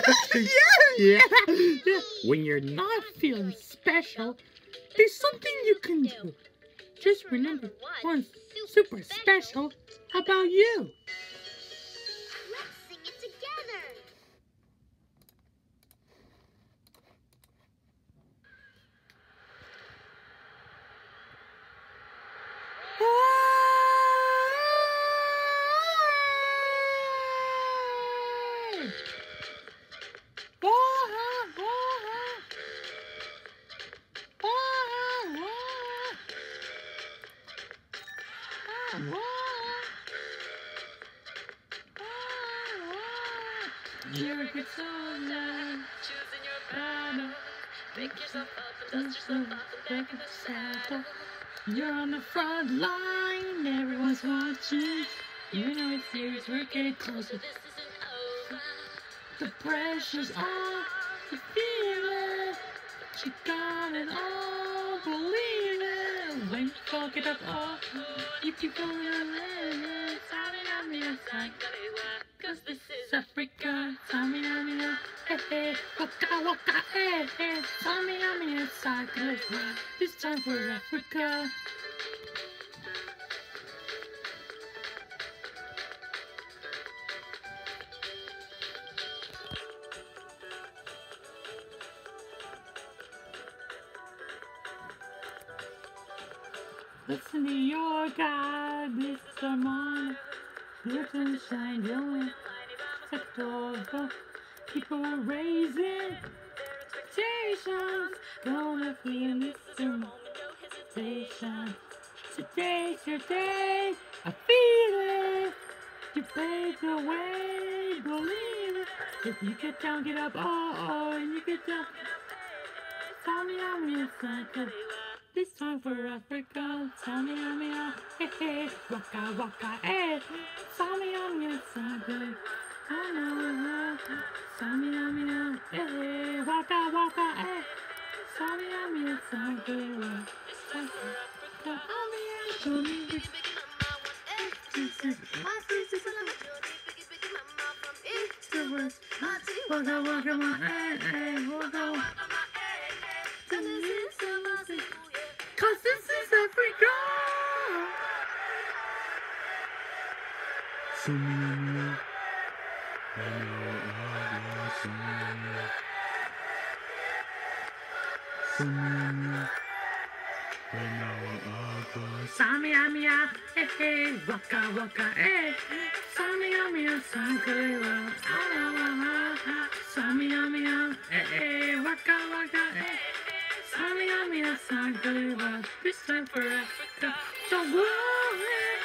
Yeah. When you're not feeling special, there's something you can do. Just remember what's super special about you. Let's sing it together. You're a good soldier, choosing your battle. Pick yourself up and dust yourself off the back of the saddle. You're on the front line, everyone's watching. You know it's serious, we're getting closer, this isn't over. The pressure's on, you feel it. But you got it all, believe it. When you fuck it up, oh, you keep going on. Tell me inside, cause this is Africa. Tell me, hey, hey, waka, hey, hey. Tell me inside, cause this time for Africa. Listen to your God, this is our moment. Your sunshine, your sector, people are raising their expectations. Gonna feel this soon, no hesitation. Today's your day, I feel it. You paved the way, believe it. If you get down, get up, oh, and you get down. Tell me I'm inside. This time for Africa, tell me hey, hey, waka, hey. Tell me I'm inside, I know, tell me hey, hey, waka, hey. Tell me I'm inside, this time for Africa, show me this. Waka, hey, hey, waka. Cause this is Africa. Samia, hey, hey, waka, hey. Samia, Sankara. Samia, hey, hey, waka, hey. Samia, Sankara. This time for Africa. Don't move it.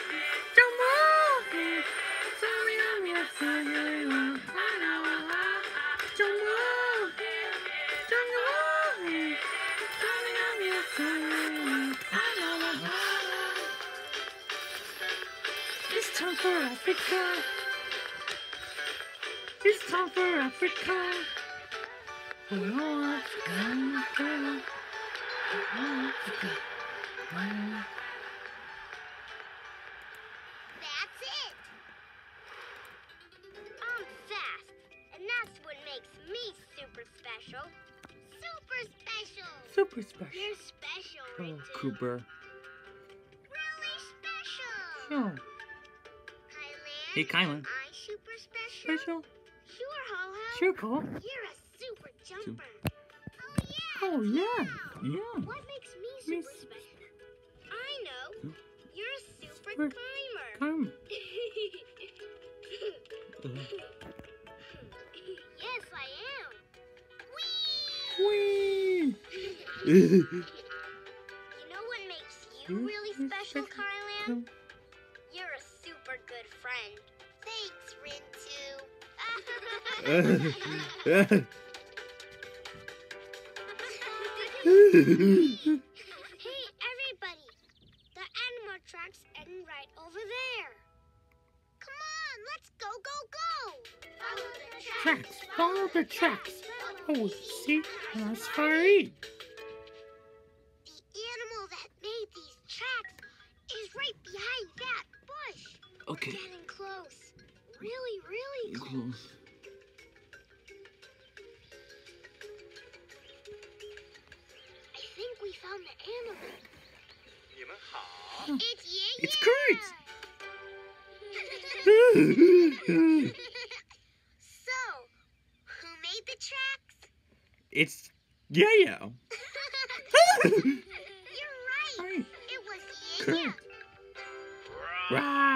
Samia, Sankara. Don't move it. Samia, Sankara. It's time for Africa. It's time for Africa. We're all Africa. That's it. I'm fast, and that's what makes me super special. Super special. Super special. You're special, Oh, Rintu. Cooper. Really special. Oh. Kylan. Hey, Kylan. I'm super special. Special? Sure, Ho-Ho. Sure, Cole. You're a super jumper. Oh, yeah. Yeah. What makes me super special? I know. You're a super Super climber. Come. Yes, I am. Whee! You know what makes you really special, Kylan? You're a super good friend. Thanks, Rintu. Hey, everybody! The animal track's ending right over there. Come on, let's go, go, go! Follow the Tracks. Follow the tracks. Oh, see? That's furry. The animal that made these tracks is right behind that bush. Okay. We're getting close. Really, really close. we found the animal. 你们好。 It's Yaya. It's Kurt. So, who made the tracks? It's Yayo. You're right. Right. It was Yaya. Kurt. Right.